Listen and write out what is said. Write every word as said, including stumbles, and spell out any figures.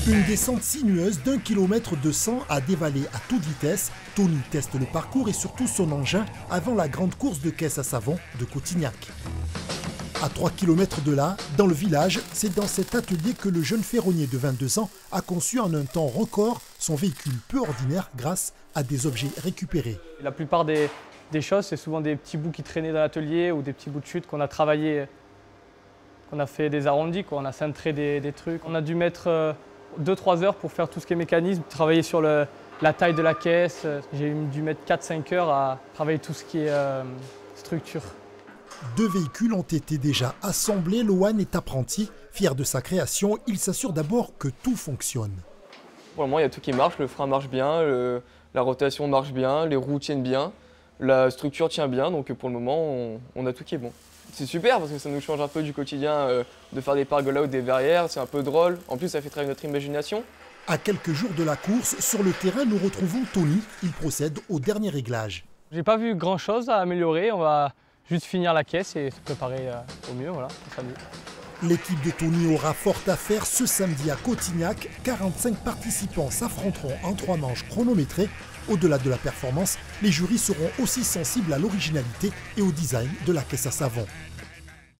Une descente sinueuse d'un kilomètre de cent à dévaler à toute vitesse. Tony teste le parcours et surtout son engin avant la grande course de caisse à savon de Cotignac. À trois kilomètres de là, dans le village, c'est dans cet atelier que le jeune ferronnier de vingt-deux ans a conçu en un temps record son véhicule peu ordinaire grâce à des objets récupérés. La plupart des, des choses, c'est souvent des petits bouts qui traînaient dans l'atelier ou des petits bouts de chute qu'on a travaillé, qu'on a fait des arrondis, quoi. On a cintré des, des trucs. On a dû mettre deux trois heures pour faire tout ce qui est mécanisme, travailler sur le, la taille de la caisse. J'ai dû mettre quatre cinq heures à travailler tout ce qui est euh, structure. Deux véhicules ont été déjà assemblés. Lohan est apprenti. Fier de sa création, il s'assure d'abord que tout fonctionne. Pour le moment, il y a tout qui marche. Le frein marche bien, le, la rotation marche bien, les roues tiennent bien, la structure tient bien. Donc pour le moment, on, on a tout qui est bon. C'est super parce que ça nous change un peu du quotidien euh, de faire des pergolas ou des verrières. C'est un peu drôle. En plus, ça fait travailler notre imagination. À quelques jours de la course, sur le terrain, nous retrouvons Tony. Il procède au dernier réglage. J'ai pas vu grand chose à améliorer. On va juste finir la caisse et se préparer euh, au mieux, voilà, pour samedi. L'équipe de Tony aura fort à faire ce samedi à Cotignac. quarante-cinq participants s'affronteront en trois manches chronométrées. Au-delà de la performance, les jurys seront aussi sensibles à l'originalité et au design de la caisse à savon.